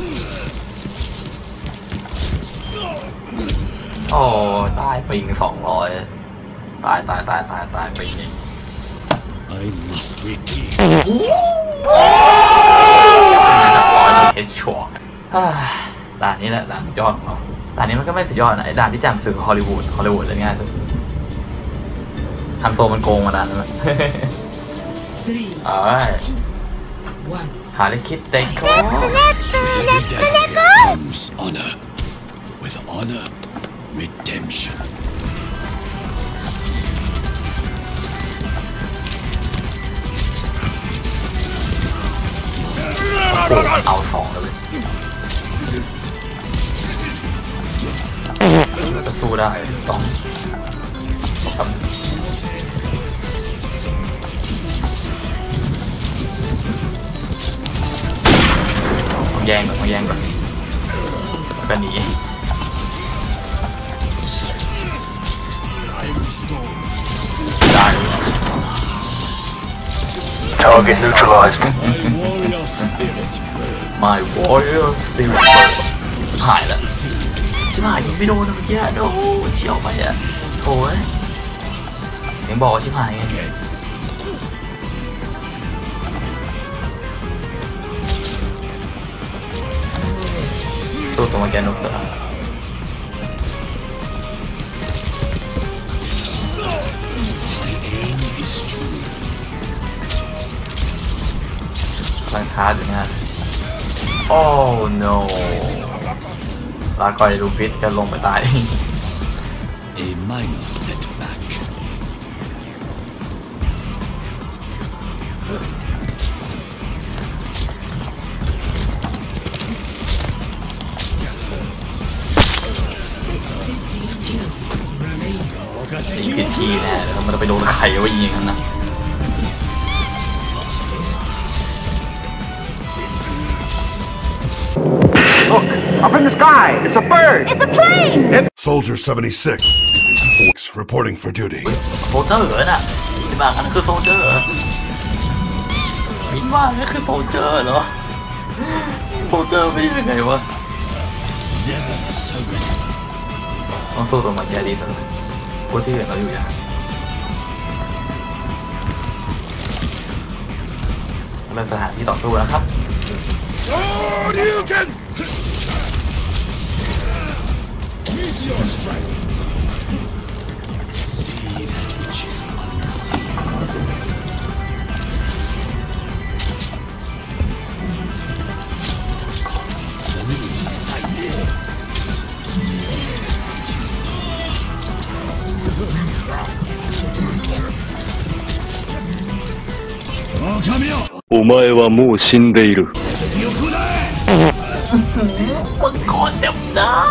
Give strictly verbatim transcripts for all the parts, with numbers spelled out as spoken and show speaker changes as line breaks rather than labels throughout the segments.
โอ้ตายปิงสองร้อยตายตายตายตายตายปิงI must repeat เอชชัวร์ด่านนี้แหละด่านสุดยอดของเราด่านนี้มันก็ไม่สุดยอดนะไอ้ด่านที่แจ่มสื่อฮอลลีวูดฮอลลีวูดเลยง่ายสุดทันโซมันโกงมาด่านนั้นเอาไว้หาได้คิดเต็งก็honor with honor redemptionเอาสองเลยจะสู้ได้ต้องต้องแย่งก่อนต้องแย่งก่อนก็หนีได้ Target neutralized My warrior spirit หายแล้วชิบหายยิงไม่โดนเมื่อกี้โดนเฉียวไปอ่ะโถ่ยังบอกชิบหายไงตัวตัวมาแกนกตัวลังช้าอยู่นะโอ้ no ลาก่อยลูฟิตจะลงไปตาย A minor setback ผิดทีแน่แล้วมันจะไปโดนใครว่ายิงกันนะ
Look, up in the sky! It's a bird!
It's a plane!
It's
Soldier seventy-six reporting for duty.
โซลเจอร์น่ะที่บ้านกันคือโซลเจอร์บินว่านี่คือโซลเจอร์เหรอโซลเจอร์ไม่ได้ยังไงวะต้องสู้ตัวมันแย่ดีสุดพวกที่เราอยู่อย่างเป็นสถานที่ต่อสู้แล้วครับ
お前はもう死んでいる。
มังกรเต็มหน้า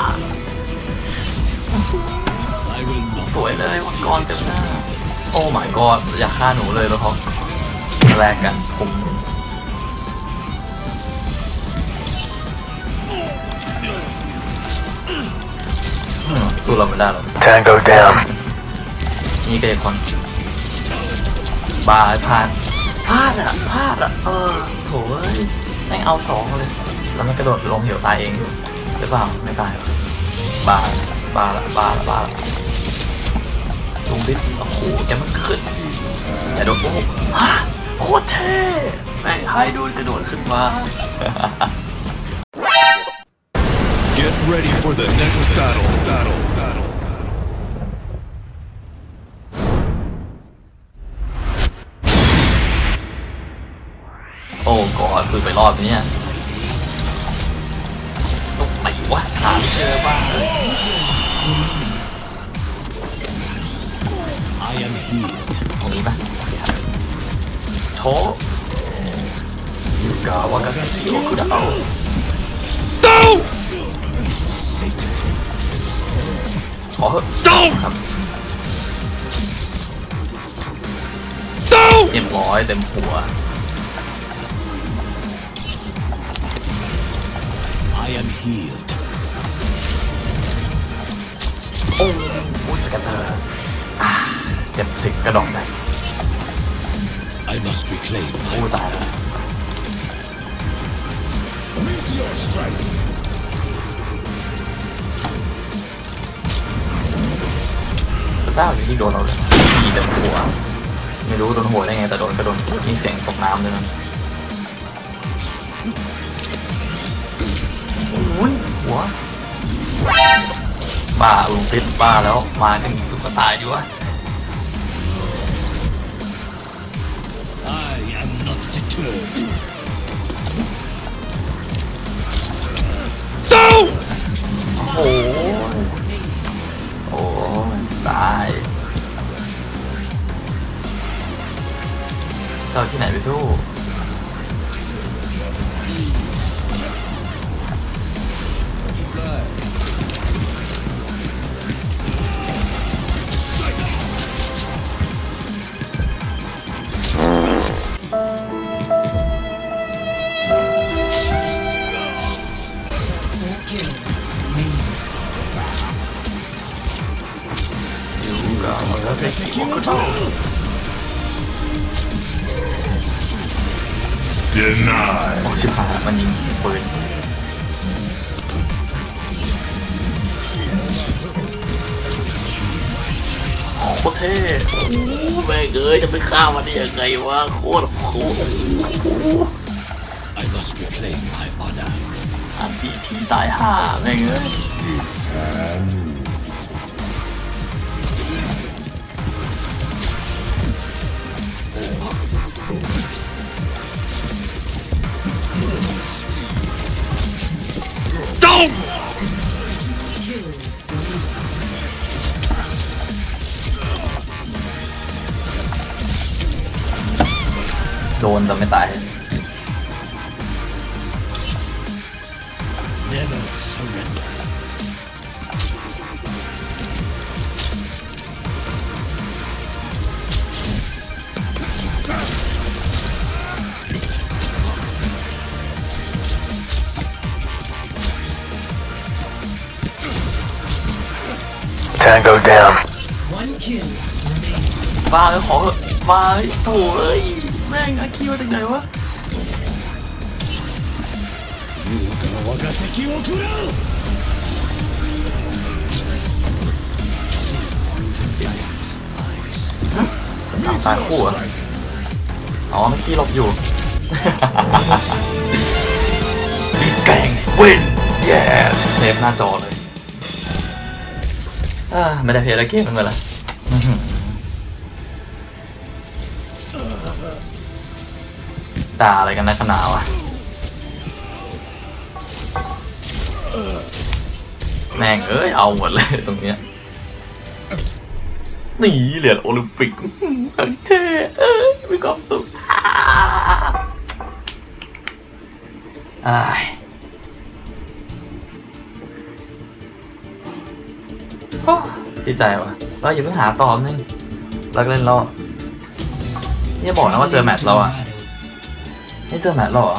สวยเลยมังกรเต็มหน้าโอ้ my god อยากฆ่าหนูเลยแล้วเขาแลกกันผมสู้เราไม่ได้หรอก
Tango down
นี่ก็จะคนบาพลาดพลาดอ่ะพลาดอ่ะเออโถ่แม่งเอาสองเลยแล้วมันกระโดดลงเหวตายเองหรือเปล่าไม่ตายบาบาละบาละบาละลุงบิ๊กโอ้โหแกมันขึ้นแต่โดนโอ้ฮะโคตรเท่แม่งให้ดูกระโดดขึ้นมา
Get ready for the next battle battle battle
โอ้ก่อนคือไปรอบนี้ตรงไหนวะหาไม่เจอบ้างเลยตรงนี้ปะโถยูกาวากาเคิโอคุดะเอาขอเถอะครับเต็มร้อยเต็มหัวI am healed โอ้โหสกัดเธอเจ็บถึงกระดองได้ I must reclaim โอ้ตายแล้วเจ้าอยู่ที่โดนเราเลยขี่เต็มหัวไม่รู้โดนหัวได้ไงแต่โดนก็โดนมีเสียงตกน้ำเลยนะโอ้ยหัวบ้าลุงติดบ้าแล้วมากันตุ๊กตาอยู่วะ
I am not deterred.
โอ้ยโอ้ยตายเจ้าที่ไหนไปสู้
Denied.
โอ้ชิบหายมันยิงปืนโคตรเท่แม่งเอ้ยจะไปฆ่ามันได้ยังไงวะโคตรโคตร
I must reclaim my honor.
อันตีทีตายห่าแม่งเอ้ยโดนแต่ไม่ตาย
Never surrender.
บ้าแล้วขอเถอะบ้าโถ่เอ้ยแม่งอาคิวมาจากไหนวะทางตายคู่อ่ะอ๋อเมื่อกี้หลบอยู่ แกงวินเย้เทปหน้าจอเลยอ่าไม่ได้เพลย์แล้วเกมมันเป็นไรด่าอะไรกันนะขนาวะแม่งเอ้ยเอาหมดเลยตรงเนี้ยนี่เหรียญโอลิมปิกเท่เอ้ยมีความสุขอ้ายโอ้ดีใจว่ะเราอย่าเพิ่งหาตอบนึงเราเล่นรอนี่บอกนะว่าเจอแมตช์เราอ่ะนี่เจอแมตช์เราเหรอ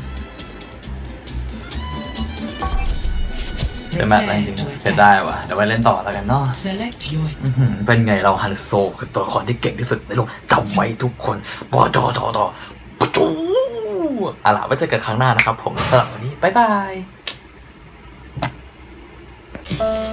เจอแมตช์อะไรจริงๆเสร็จได้ว่ะเดี๋ยวไปเล่นต่อแล้วกันเนาะเป็นไงเราฮันโซคือตัวละครที่เก่งที่สุดในโลกจำไว้ทุกคนบอจอจอจอปจูเอาล่ะไว้เจอกันครั้งหน้านะครับผมสำหรับวันนี้บ๊ายบาย